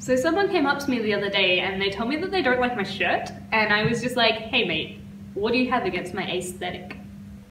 So someone came up to me the other day and they told me that they don't like my shirt, and I was just like, hey mate, what do you have against my aesthetic?